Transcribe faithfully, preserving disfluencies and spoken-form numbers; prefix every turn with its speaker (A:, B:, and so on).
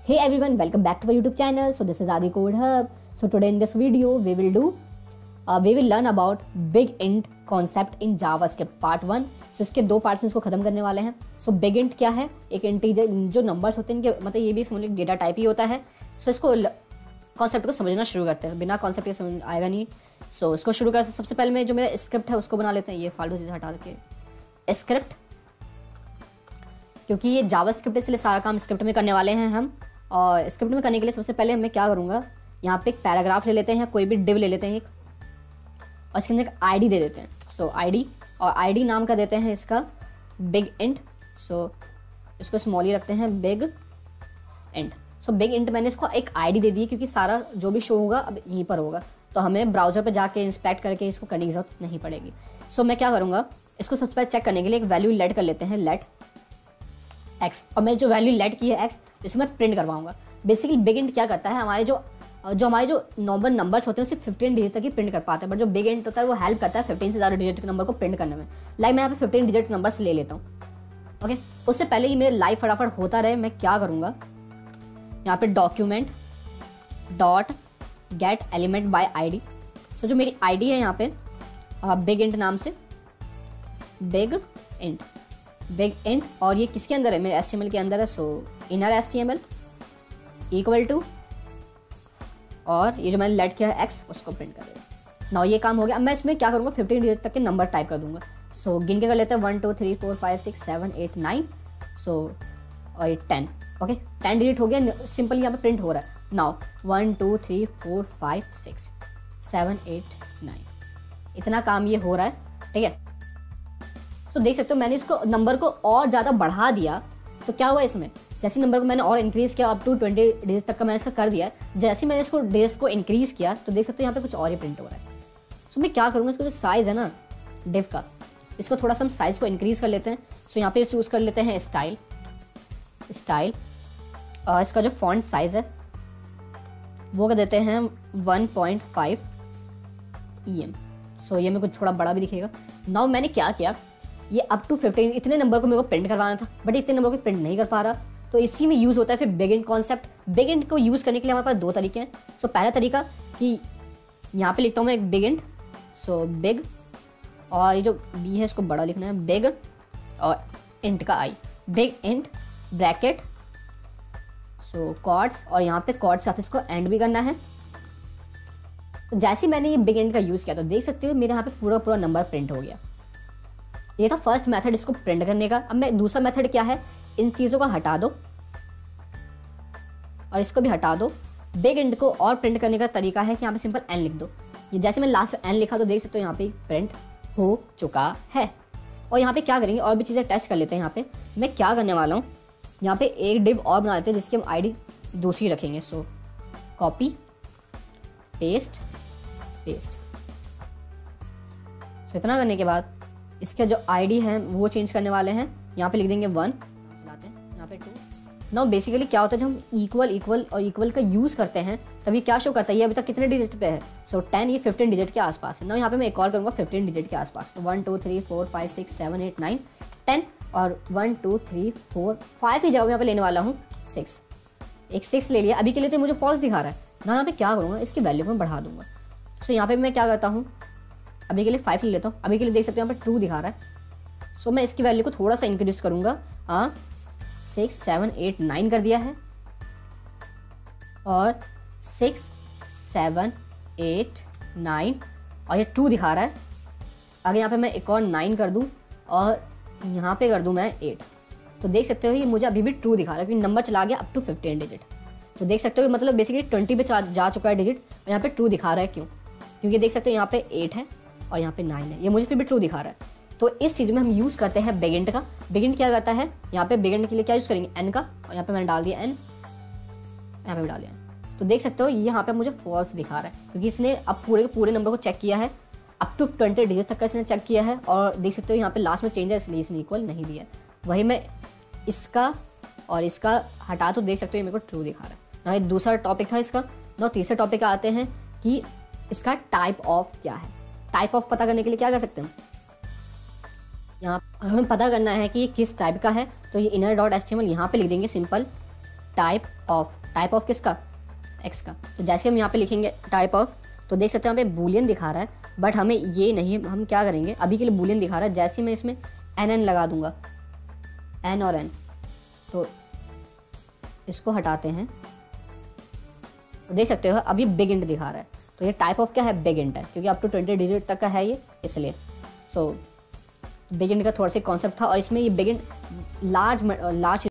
A: Hey everyone, welcome back to our YouTube channel. So this is Adi Code Hub. So today in this video we will do uh, we will learn about big int concept in JavaScript part one. So इसके दो parts में इसको खत्म करने वाले हैं. So big int क्या है? एक इंटीजर जो नंबर्स होते हैं इनके मतलब ये भी समझ डेटा टाइप ही होता है. So इसको कॉन्सेप्ट को समझना शुरू करते हैं. बिना कॉन्सेप्ट के समझ आएगा नहीं. सो so, इसको शुरू कर सबसे पहले मैं जो मेरा स्क्रिप्ट है उसको बना लेते हैं. ये फालतू चीज़ हटा के स्क्रिप्ट, क्योंकि ये जावास्क्रिप्ट इसलिए सारा काम स्क्रिप्ट में करने वाले हैं हम. और स्क्रिप्ट में करने के लिए सबसे पहले मैं क्या करूँगा, यहाँ पे एक पैराग्राफ ले लेते हैं, कोई भी डिव ले लेते हैं एक, और इसके अंदर एक आईडी दे देते हैं. सो so, आईडी और आईडी नाम का देते हैं इसका बिग इंट. सो so, इसको स्मॉल ही रखते हैं, big int. So big int मैंने इसको एक आईडी दे दी क्योंकि सारा जो भी शो होगा अब यहीं पर होगा, तो हमें ब्राउजर पर जाके इंस्पेक्ट करके इसको करने की जरूरत नहीं पड़ेगी. सो so, मैं क्या करूँगा, इसको सबसे पहले चेक करने के लिए एक वैल्यू लेट कर लेते हैं, लेट एक्स. और मैं जो वैल्यू लेट की है एक्स, इसको मैं प्रिंट करवाऊंगा. बेसिकली बिग इंट क्या करता है, हमारे जो जो हमारे जो नॉर्मल नंबर्स होते हैं उसे फिफ्टीन डिजिट तक ही प्रिंट कर पाते हैं, बट जो बिग इंट होता है वो हेल्प करता है फिफ्टीन से ज़्यादा डिजिट के नंबर को प्रिंट करने में. लाइक मैं यहाँ पे फिफ्टीन डिजिट नंबर्स ले लेता हूँ. ओके, उससे पहले ही मेरे लाइव फटाफट होता रहे, मैं क्या करूँगा, यहाँ पे document dot get element by ID. So जो मेरी आईडी है यहाँ पे बिग इंट नाम से, बिग इंट बिग इंट और ये किसके अंदर है, मेरे एच टी एम एल के अंदर है. So inner H T M L equal to, और ये जो मैंने लेट किया है एक्स उसको प्रिंट कर देगा. नाउ ये काम हो गया. अब मैं इसमें क्या करूँगा, फिफ्टीन डिजिट तक के नंबर टाइप कर दूंगा. सो गिन के कर लेते हैं, one two three four five six seven eight nine. So और ये टेन. ओके, टेन डिजिट हो गया, सिंपल यहाँ पे प्रिंट हो रहा है. Now one two three four five six seven eight nine, इतना काम ये हो रहा है. ठीक है, सो so, देख सकते हो मैंने इसको नंबर को और ज़्यादा बढ़ा दिया. तो क्या हुआ, इसमें जैसे नंबर को मैंने और इंक्रीज़ किया, अप टू ट्वेंटी डेज तक का मैंने इसका कर दिया. जैसे मैंने इसको डेज को इंक्रीज़ किया तो देख सकते हो यहाँ पे कुछ और ही प्रिंट हो रहा है. सो so, मैं क्या करूँगा, इसको जो साइज़ है ना डिव का, इसको थोड़ा सा हम साइज़ को इंक्रीज़ कर लेते हैं. सो so, यहाँ पे यूज़ कर लेते हैं स्टाइल स्टाइल और इसका जो फॉन्ट साइज़ है वो कर देते हैं one point five E M. So ये मेरे को थोड़ा बड़ा भी दिखेगा. नाउ मैंने क्या किया, ये अप टू फिफ्टीन इतने नंबर को मेरे को प्रिंट करवाना था, बट इतने नंबर को प्रिंट नहीं कर पा रहा. तो इसी में यूज़ होता है फिर big int concept. Big int को यूज़ करने के लिए हमारे पास दो तरीके हैं. सो so, पहला तरीका कि यहाँ पे लिखता हूँ मैं एक बिग इंट. सो बिग और ये जो बी है इसको बड़ा लिखना है, बिग और इंट का I, big int bracket so cords, और यहाँ पे कॉर्ड्स साथ इसको एंड भी करना है. तो जैसे मैंने ये बिग इंट का यूज़ किया तो देख सकते हो मेरे यहाँ पे पूरा पूरा नंबर प्रिंट हो गया. ये था फर्स्ट मेथड इसको प्रिंट करने का. अब मैं दूसरा मेथड क्या है, इन चीज़ों को हटा दो और इसको भी हटा दो. बिग इंट को और प्रिंट करने का तरीका है कि यहाँ पे सिंपल एन लिख दो. ये जैसे मैं लास्ट में एन लिखा तो देख सकते हो यहाँ पे प्रिंट हो चुका है. और यहाँ पे क्या करेंगे, और भी चीज़ें टेस्ट कर लेते हैं. यहाँ पे मैं क्या करने वाला हूँ, यहाँ पे एक डिव और बना देते हैं जिसकी हम आईडी दूसरी रखेंगे. So copy paste paste. So इतना करने के बाद इसका जो आईडी है वो चेंज करने वाले हैं. यहाँ पे लिख देंगे वन, चलाते हैं यहाँ पे टू. नाउ बेसिकली क्या होता है, जब हम इक्वल इक्वल और इक्वल का यूज़ करते हैं तभी क्या शो करता है, ये अभी तक कितने डिजिट पे है. सो so, टेन, ये फिफ्टीन डिजिट के आसपास है. नाउ यहाँ पे मैं एक और करूँगा फिफ्टीन डिजिट के आसपास. तो one two three four five six seven eight nine ten, और one two three four five की जगह यहाँ पे लेने वाला हूँ सिक्स. एक सिक्स ले लिया. अभी के लिए तो मुझे फॉल्स दिखा रहा है ना. यहाँ पे क्या करूँगा, इसकी वैल्यू को बढ़ा दूंगा. सो so, यहाँ पे मैं क्या करता हूँ, अभी के लिए फाइव ले लेता हूँ. अभी के लिए देख सकते हो यहाँ पे ट्रू दिखा रहा है. सो so, मैं इसकी वैल्यू को थोड़ा सा इंक्रीज करूँगा. हाँ, सिक्स सेवन एट नाइन कर दिया है, और सिक्स सेवन एट नाइन, और ये ट्रू दिखा रहा है. आगे यहाँ पे मैं एक और नाइन कर दूँ और यहाँ पे कर दूँ मैं एट. तो देख सकते हो ये मुझे अभी भी ट्रू दिखा रहा है क्योंकि नंबर चला गया अप टू फिफ्टीन डिजिट. तो देख सकते हो मतलब बेसिकली ट्वेंटी पे जा चुका है डिजिट, और यहाँ पे ट्रू दिखा रहा है. क्यों, क्योंकि देख सकते हो यहाँ पे एट है और यहाँ पे नाइन है, ये मुझे फिर भी ट्रू दिखा रहा है. तो इस चीज़ में हम यूज़ करते हैं बिग इंट का. बिग इंट क्या करता है, यहाँ पे बिग इंट के लिए क्या यूज़ करेंगे, एन का, और यहाँ पे मैंने डाल दिया एन, यहाँ पे भी डाल दिया एन. तो देख सकते हो यहाँ पे मुझे फॉल्स दिखा रहा है क्योंकि इसने अब पूरे के पूरे नंबर को चेक किया है, अप टू ट्वेंटी डिजिट तक का इसने चेक किया है. और देख सकते हो यहाँ पे लास्ट में चेंज है इसलिए इसने इक्वल नहीं दिया. वही मैं इसका और इसका हटा तो देख सकते हो ये मेरे को ट्रू दिखा रहा है ना. ये दूसरा टॉपिक था इसका. ना तीसरे टॉपिक आते हैं कि इसका टाइप ऑफ क्या है. टाइप ऑफ पता करने के लिए क्या कर सकते हैं, यहाँ हमें पता करना है कि ये किस टाइप का है. तो ये inner dot H T M L यहाँ पे लिख देंगे simple type of, type of किसका, एक्स का। तो जैसे हम यहाँ पे लिखेंगे टाइप ऑफ, तो देख सकते हैं यहाँ पे बूलियन दिखा रहा है, बट हमें ये नहीं, हम क्या करेंगे, अभी के लिए बूलियन दिखा रहा है, जैसे मैं इसमें एन एन लगा दूंगा, एन और एन, तो इसको हटाते हैं, तो देख सकते हो अभी बिग इंट दिखा रहा है। तो ये टाइप ऑफ क्या है, बिग इंट है, क्योंकि अप टू ट्वेंटी डिजिट तक का है ये, इसलिए। सो बिग इंट का थोड़ा सा कॉन्सेप्ट था, और इसमें ये बिग इंट लार्ज लार्ज